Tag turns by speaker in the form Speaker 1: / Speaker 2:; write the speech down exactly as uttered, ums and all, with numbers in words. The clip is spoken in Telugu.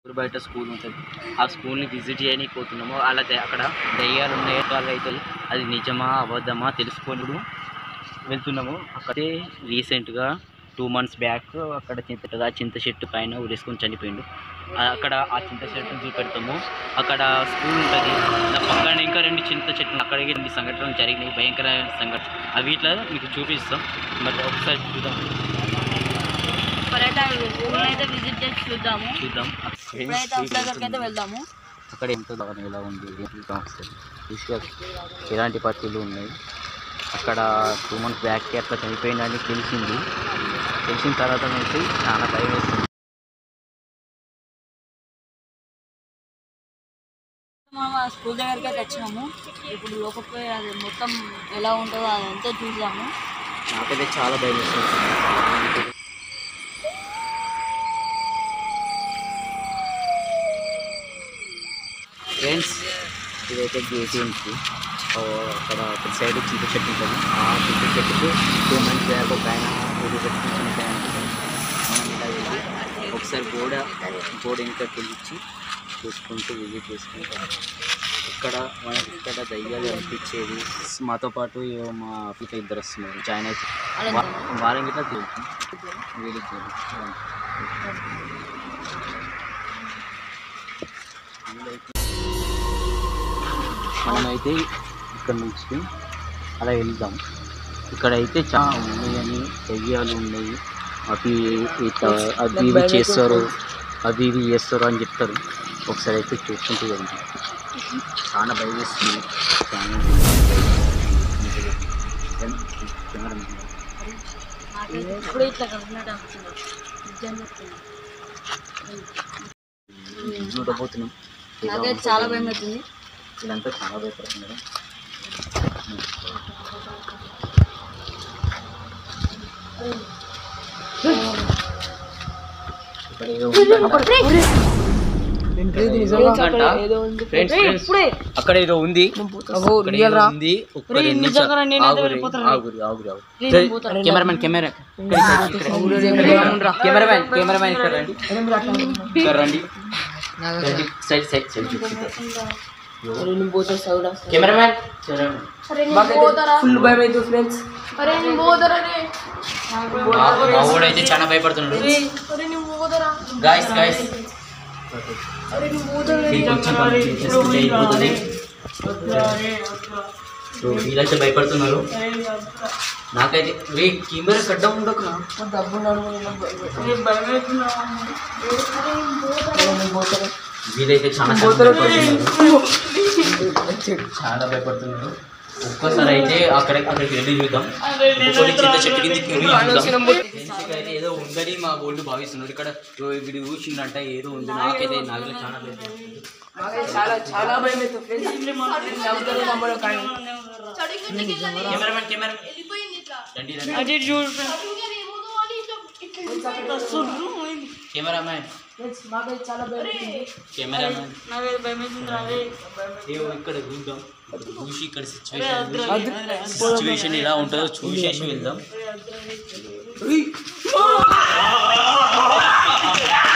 Speaker 1: బయట స్కూల్ ఉంటుంది. ఆ స్కూల్ని విజిట్ చేయడానికి పోతున్నాము. అలా అక్కడ దయ్యాలు ఉన్నాయో అయితే అది నిజమా అబద్ధమా తెలుసుకొని వెళ్తున్నాము. అక్కడే రీసెంట్గా టూ మంత్స్ బ్యాక్ అక్కడ చింతగా చింత చెట్టు పైన ఉరేసుకొని చనిపోయిండు. అక్కడ ఆ చింత చెట్టును చూపెడతాము. అక్కడ స్కూల్ ఉంటుంది, పక్కన ఇంకా రెండు చింత చెట్లు, అక్కడికి రెండు సంఘటనలు జరిగినాయి, భయంకరమైన సంఘటన. అవి ఇట్లా మీకు చూపిస్తాం. మరి ఒకసారి చూద్దాం,
Speaker 2: అయితే విజిట్ చేసి చూద్దాము
Speaker 1: చూద్దాం
Speaker 2: అయితే వెళ్దాము.
Speaker 1: అక్కడ ఎంతో దాని ఎలా ఉంది ఎలాంటి పత్తులు ఉన్నాయి. అక్కడ టూ మంత్స్ బ్యాక్ అట్లా చనిపోయిందని తెలిసింది. తెలిసిన తర్వాత నుంచి చాలా భయం వేస్తుంది.
Speaker 2: స్కూల్ దగ్గరికి అయితే వచ్చినాము. ఇప్పుడు లోపలికి అది మొత్తం ఎలా ఉంటుందో అదంతా చూద్దాము.
Speaker 1: నాకైతే చాలా భయం వేస్తుంది. ఫ్రెండ్స్, ఇదైతే గేటీఎంకి అక్కడ ఒక సైడ్ చింత చెట్టు ఉంటుంది. ఆ చింత చెట్టుకు టూ మంత్స్ బ్యాక్ ఒక ఆయన ఊరు పెట్టుకుని చనిపోయాను. మనం ఇలా వెళ్ళి ఒకసారి గోడ గోడ ఇంకా పిలిచి చూసుకుంటూ విజిట్ చేసుకుంటాం. ఇక్కడ మనకి ఇక్కడ దయ్యాలు అనిపించేది. మాతో పాటు మా పిత ఇద్దరు వస్తున్నారు. జాయిన్ అయితే వాళ్ళకి ఇట్లా తెలుసు వీడికి మనమైతే ఇక్కడ నుంచి అలా వెళ్దాం. ఇక్కడైతే చాలా ఉన్నాయని దయ్యాలు ఉన్నాయి, అవి అది ఇవి చేస్తారు, అది ఇవి చేస్తారు అని చెప్తారు. ఒకసారి అయితే చూసుకుంటూ వెళ్దాం. చాలా భయం వేస్తుంది. చూడబోతున్నాం.
Speaker 2: చాలా భయం అవుతుంది.
Speaker 1: ఇదంతా చాలా భయపడుతున్నారు. అక్కడ ఏదో ఉంది. కెమెరామెన్ కెమెరా కెమెరామెన్ కెమెరామెన్ ఇక్కడ రండి, ఇక్కడ రండి. Side side side cameraman
Speaker 3: full భయం అవుతుంది ఫ్రెండ్స్.
Speaker 1: మా ఊడైతే చాలా భయపడుతున్నాడు. గాయస్ గాయస్ వీళ్ళైతే భయపడుతున్నారు. నాకైతే కెమెరా కడ్డం ఉండక వీళ్ళైతే చాలా చాలా భయపడుతున్నారు. ఒక్కసారి అయితే అక్కడ అక్కడికి వెళ్ళి చూద్దాం. చింత చెట్టు కిందకి వెళ్ళి చూద్దాం. అయితే ఏదో ఉందని మా వాళ్ళు భావిస్తున్నారు. ఇక్కడ వీడు చూసిందంట ఏదో ఉంది. నాకైతే నాకు చాలా
Speaker 3: చాలా చాలా భయం అవుతుంది.
Speaker 1: కెమెరామెన్ కెమెరా కెమెరామెన్ కెమెరామెన్ ఇక్కడ చూద్దాం. చూసి ఇక్కడ సిచ్యువేషన్ సిచ్యువేషన్ ఎలా ఉంటుందో చూసేసి వెళ్దాం.